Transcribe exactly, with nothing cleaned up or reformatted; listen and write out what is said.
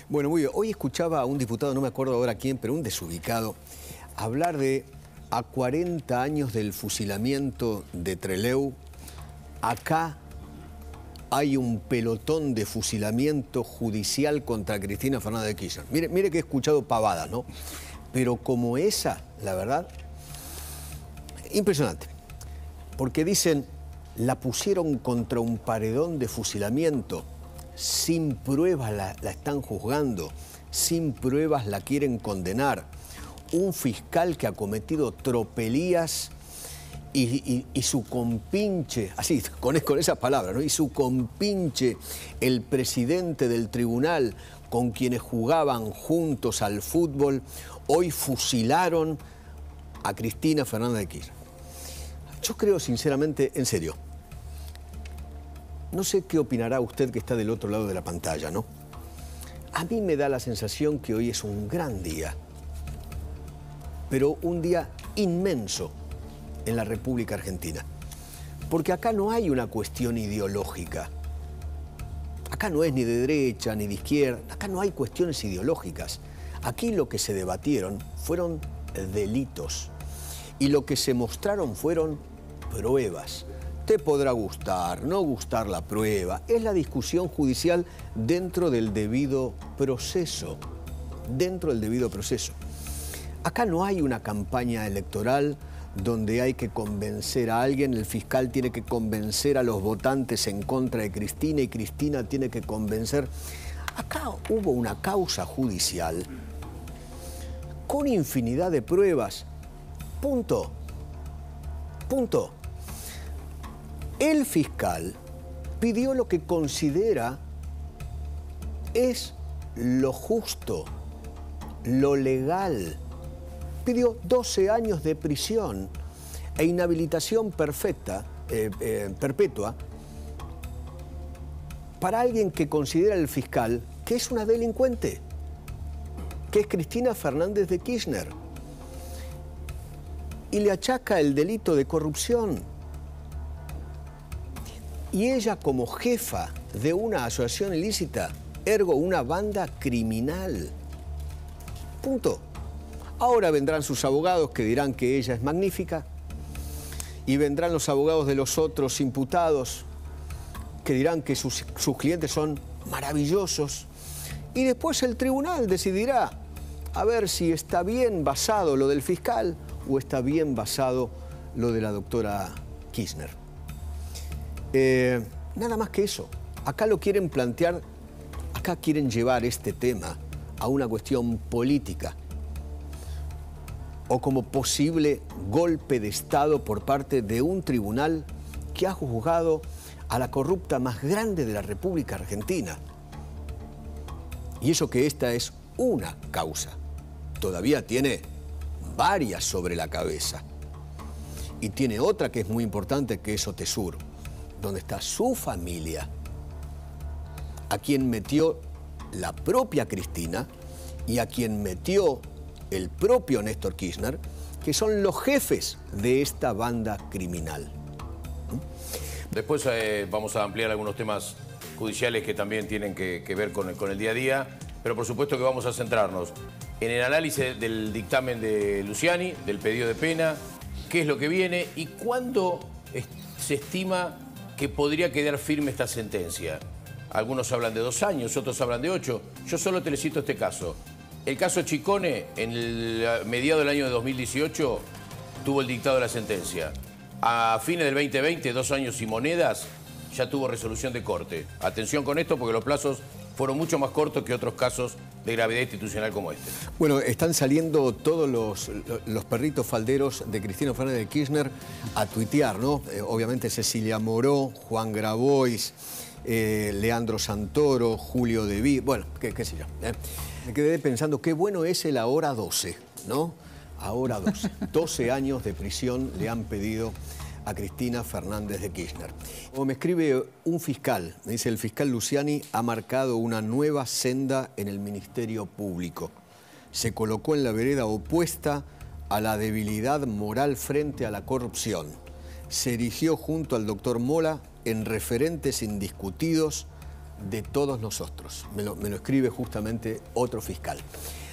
Bueno, muy bien. Hoy escuchaba a un diputado, no me acuerdo ahora quién, pero un desubicado, hablar de a cuarenta años del fusilamiento de Trelew, acá hay un pelotón de fusilamiento judicial contra Cristina Fernández de Kirchner. Mire, mire que he escuchado pavadas, ¿no? Pero como esa, la verdad, impresionante. Porque dicen, la pusieron contra un paredón de fusilamiento, sin pruebas la, la están juzgando, sin pruebas la quieren condenar. Un fiscal que ha cometido tropelías y, y, y su compinche, así, con, con esas palabras, ¿no? Y su compinche, el presidente del tribunal, con quienes jugaban juntos al fútbol, hoy fusilaron a Cristina Fernández de Kirchner. Yo creo sinceramente, en serio, no sé qué opinará usted que está del otro lado de la pantalla, ¿no? A mí me da la sensación que hoy es un gran día, pero un día inmenso en la República Argentina. Porque acá no hay una cuestión ideológica. Acá no es ni de derecha ni de izquierda, acá no hay cuestiones ideológicas. Aquí lo que se debatieron fueron delitos y lo que se mostraron fueron pruebas. Te podrá gustar, no gustar la prueba. Es la discusión judicial dentro del debido proceso. Dentro del debido proceso. Acá no hay una campaña electoral donde hay que convencer a alguien. El fiscal tiene que convencer a los votantes en contra de Cristina y Cristina tiene que convencer. Acá hubo una causa judicial con infinidad de pruebas. Punto. Punto. El fiscal pidió lo que considera es lo justo, lo legal. Pidió doce años de prisión e inhabilitación perfecta, eh, eh, perpetua para alguien que considera el fiscal que es una delincuente, que es Cristina Fernández de Kirchner, y le achaca el delito de corrupción. Y ella como jefa de una asociación ilícita, ergo una banda criminal. Punto. Ahora vendrán sus abogados que dirán que ella es magnífica y vendrán los abogados de los otros imputados que dirán que sus, sus clientes son maravillosos y después el tribunal decidirá a ver si está bien basado lo del fiscal o está bien basado lo de la doctora Kirchner. Eh, nada más que eso. Acá lo quieren plantear, acá quieren llevar este tema a una cuestión política o como posible golpe de Estado por parte de un tribunal que ha juzgado a la corrupta más grande de la República Argentina. Y eso que esta es una causa. Todavía tiene varias sobre la cabeza. Y tiene otra que es muy importante, que es Otesur, donde está su familia, a quien metió la propia Cristina y a quien metió el propio Néstor Kirchner, que son los jefes de esta banda criminal. Después eh, vamos a ampliar algunos temas judiciales que también tienen que, que ver con el, con el día a día, pero por supuesto que vamos a centrarnos en el análisis del dictamen de Luciani, del pedido de pena, qué es lo que viene y cuándo se estima que podría quedar firme esta sentencia. Algunos hablan de dos años, otros hablan de ocho. Yo solo te le cito este caso. El caso Chicone, en el mediado del año de dos mil dieciocho, tuvo el dictado de la sentencia. A fines del veinte veinte, dos años y monedas, ya tuvo resolución de corte. Atención con esto porque los plazos fueron mucho más cortos que otros casos de gravedad institucional como este. Bueno, están saliendo todos los, los perritos falderos de Cristina Fernández de Kirchner a tuitear, ¿no? Eh, obviamente Cecilia Moró, Juan Grabois, eh, Leandro Santoro, Julio De Vido, bueno, qué, qué sé yo. ¿eh? Me quedé pensando qué bueno es el ahora doce, ¿no? Ahora doce. doce años de prisión le han pedido a Cristina Fernández de Kirchner. Como me escribe un fiscal, me dice, el fiscal Luciani ha marcado una nueva senda en el Ministerio Público. Se colocó en la vereda opuesta a la debilidad moral frente a la corrupción. Se erigió junto al doctor Mola en referentes indiscutidos de todos nosotros. Me lo, me lo escribe justamente otro fiscal.